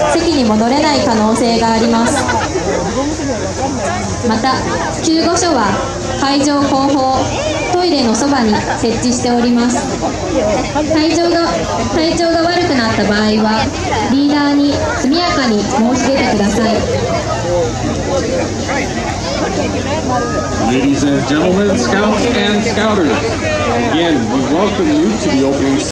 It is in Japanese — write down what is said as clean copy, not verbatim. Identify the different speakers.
Speaker 1: 席に戻れない可能性があります。また救護所は会場後方トイレのそばに設置しております。体調が悪くなった場合はリーダーに速やかに申し出てください。
Speaker 2: Ladies and gentlemen, Scouts and Scouters, again, we welcome you to the opening